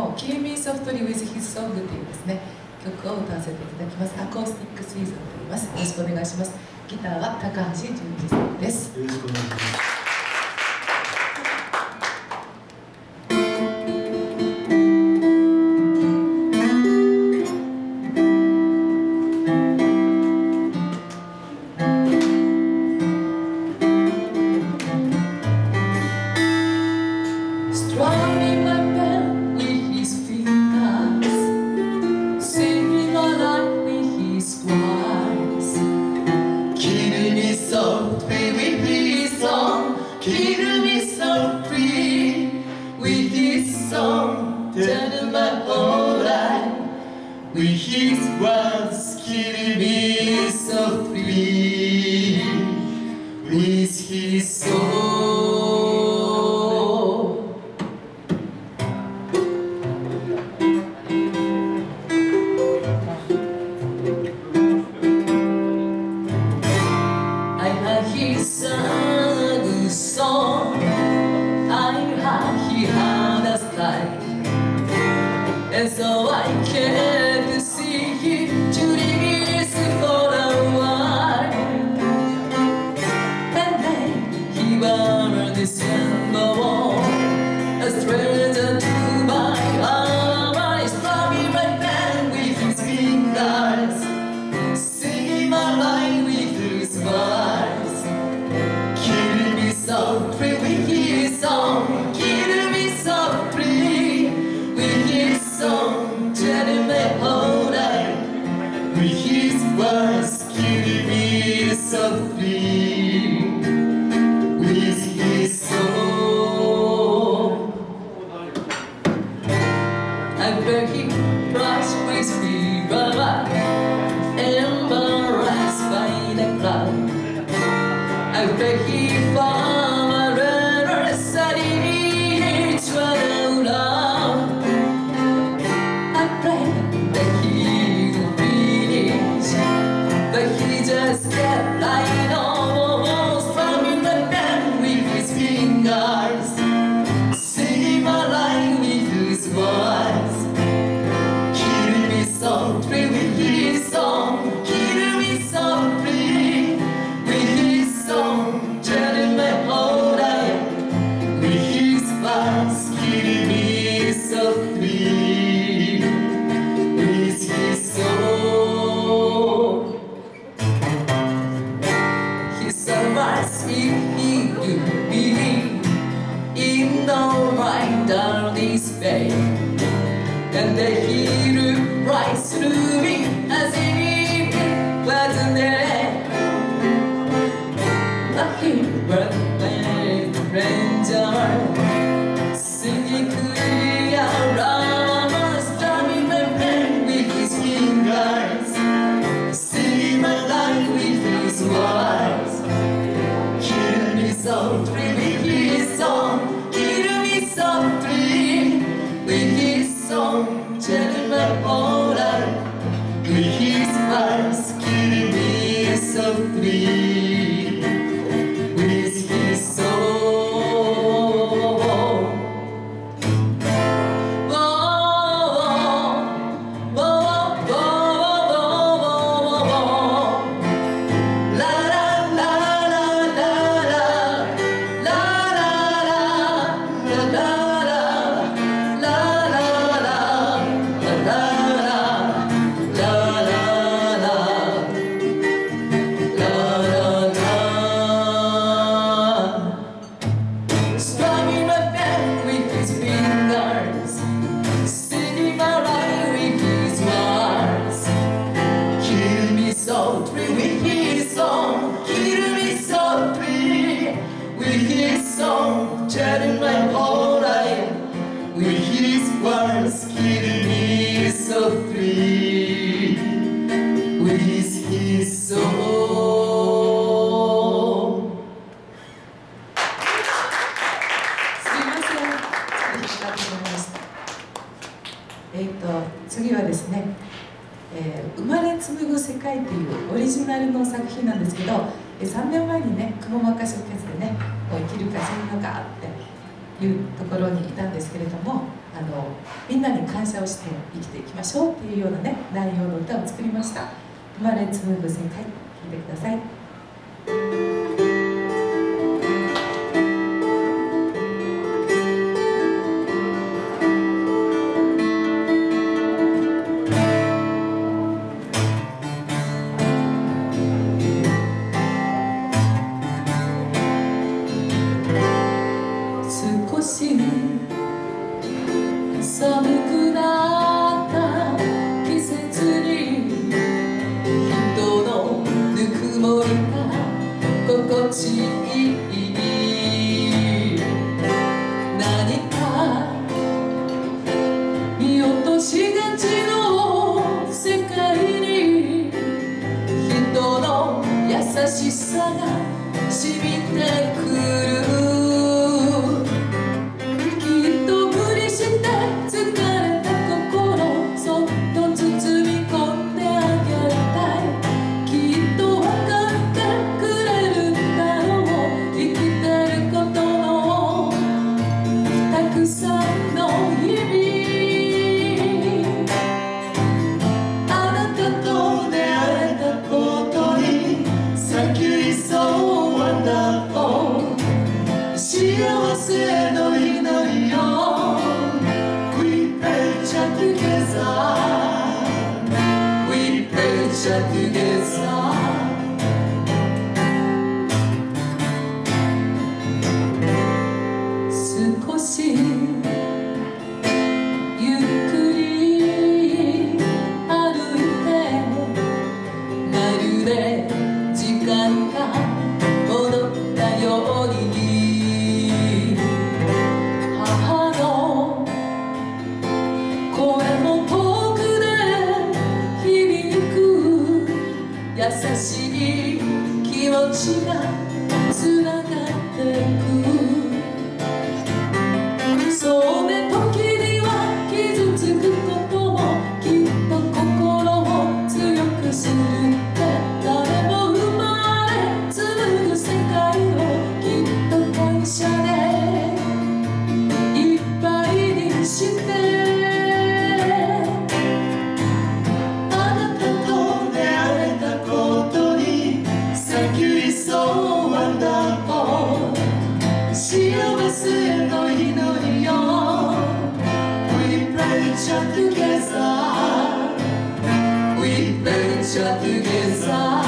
の「Kill Me Softly with His Song」というですね曲を歌わせていただきます。アコースティックシーズンと言います。よろしくお願いします。ギターは高橋純次さんです。 よろしくお願いします。 Kill me softly with his song, turn my whole life with his words. Kill me softly with his song. I heard his song, I heard he had a style, and so I came to see him to this for a while. And then he wore this yellow, a stranger to my eyes, strumming my band with his fingers, singing my line with his voice. Kill me softly with his song, kill me softly with his song, tell me hold on with his words. Kill me softly with his song. I beg him brush with me, Baba, embarrassed by the cloud. I beg him for my river, study each one love. I pray that he will finish, but he just kept lying on, strumming the band with his fingers, singing my line with his voice. Kill me softly with his song, kill me softly with his song, telling me all I am with his words. Kill me softly with his song. His advice, if he could believe in the right down this way, and that he looked right through me as if it wasn't there. But he was my ranger, singing clear rhymes, strumming my pen with his fingers, singing my line with his words. Kill me softly with his song, kill me softly with his song, telling my whole life with his words. Kill me softly with his song. Whoa, whoa, whoa. La la la la la la, la la la, la la la, la la la, la la la, la la la. Strumming my band with his fingers, singing my line with his words. Kill me softly with his song, kill me softly with his song, telling my whole life with his words. Kill me softly with his song. すみません、少し時間がかかりました。次はですね、生まれ紡ぐ世界というオリジナルの作品なんですけど、3年前にね、くも膜下出血でね、生きるか死ぬのかっていうところにいたんですけれども、 みんなに感謝をして生きていきましょうっていうようなね内容の歌を作りました。生まれ紡ぐ世界、聴いてください。少し寒くなった季節に人のぬくもりが心地いい。何か見落としがちの世界に人の優しさが染みてくる。少しゆっくり歩いてまるで時間が戻ったように母の声も遠くで響く。優しい気持ちがつながってく。そうね、時には傷つくこともきっと心を強くするって。誰も生まれ紡ぐ世界をきっと感謝でいっぱいにして。あなたと出会えたことに Thank you is so wonderful。 幸せの祈りよ We pray together We pray together。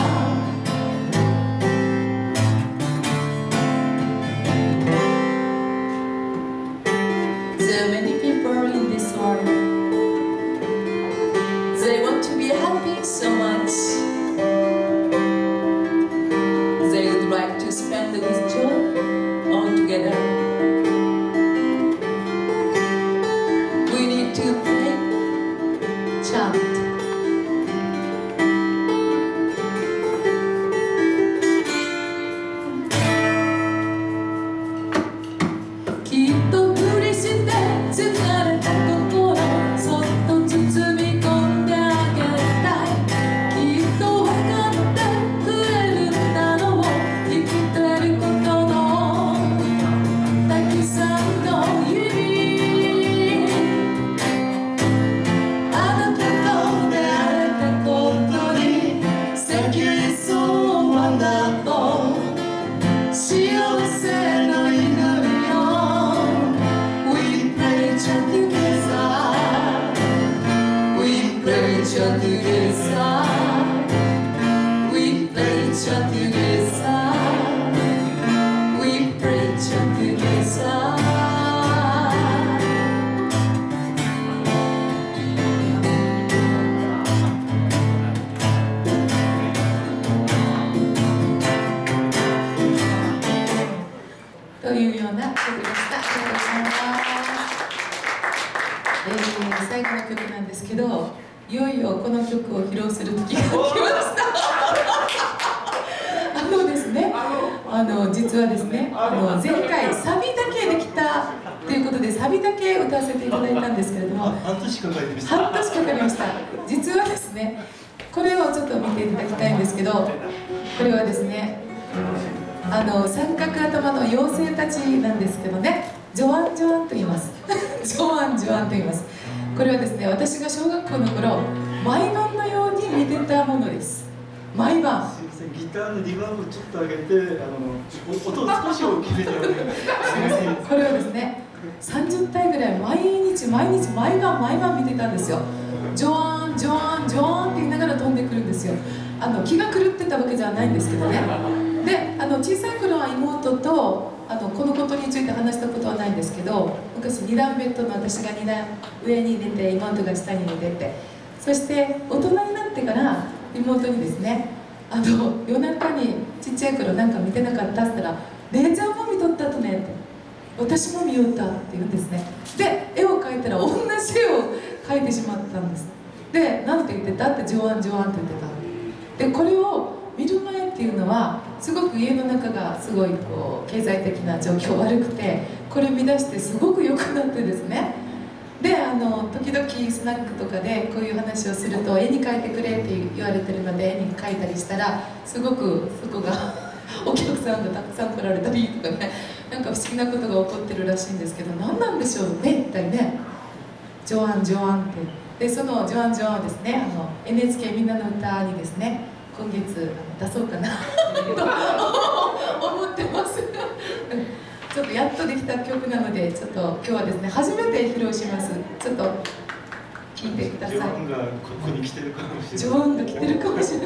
There are many people in this world. They want to be happy so much. They would like to spend with joy all together. We need to pray, chant.きっと無理して疲れた心そっと包み込んであげたい。きっと分かってくれるんだろう。生きてることのたくさんの意味。あなたと出会えたことに Thank you is so wonderful。 幸せの祈りよ We pray together We pray together We pray together We pray together。 というような曲でした。ありがとうございます。最後の曲なんですけど、いよいよこの曲を披露する時が来ましたですね、実はですね、前回サビだけできたということでサビだけ歌わせていただいたんですけれども、 半年かかりました。 半年かかりました。実はですね、これをちょっと見ていただきたいんですけど、これはですね、三角頭の妖精たちなんですけどね、ジョアン・ジョアンと言いますジョアン・ジョアン晩と言います。これはですね、私が小学校の頃毎晩のように見てたものです。毎晩。 すみません、ギターのリバーブちょっと上げて、音を少し大きめに上げて。すみません。 これはですね、30体ぐらい毎日毎晩見てたんですよ。ジョアンジョアンジョアンって言いながら飛んでくるんですよ。気が狂ってたわけじゃないんですけどね。で、小さい頃は妹とこのことについて話したことはないんですけど、昔2段ベッドの私が2段上に寝て妹が下に寝てて、そして大人になってから妹にですね、夜中にちっちゃい頃なんか見てなかったって言ったら「姉ちゃんも見とったとね」って「私も見よった」って言うんですね。で絵を描いたら同じ絵を描いてしまったんです。で何て言ってたって「ジョアンジョアン」って言ってた。でこれを見る前っていうのはすごく家の中がすごいこう経済的な状況悪くて、これ見出してすごく良くなってですね。で時々スナックとかでこういう話をすると絵に描いてくれって言われてるので絵に描いたりしたらすごくそこがお客さんがたくさん来られたりとかね、なんか不思議なことが起こってるらしいんですけど、何なんでしょうね一体ね。ジョアンジョアンって。でそのジョアンジョアンはですね、NHK みんなの歌にですね今月出そうかなと思ってますちょっとやっとできた曲なので、ちょっと今日はですね初めて披露します。ちょっと聴いてください。 ジョアンがここに来てるかもしれない。 ジョアンが来てるかもしれない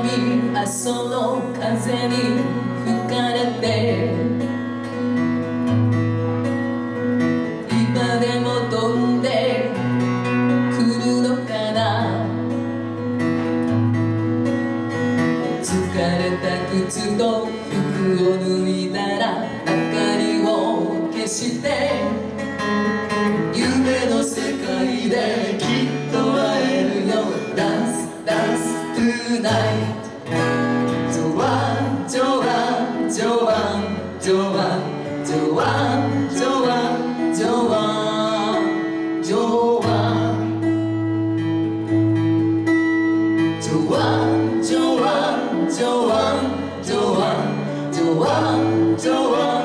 にあその風に吹かれて今でも飛んでくるのかな疲れた靴と服を脱いだら明かりを消して夢の世界できっと会えるよ Dance, dance tonight ジョワン、ジョワン、ジョワン、ジョワン、ジョワン、ジョワン、ジョワン、ジョワンジョワン、ジョワン、ジョワン、ジョワン、ジョワン、ジョワン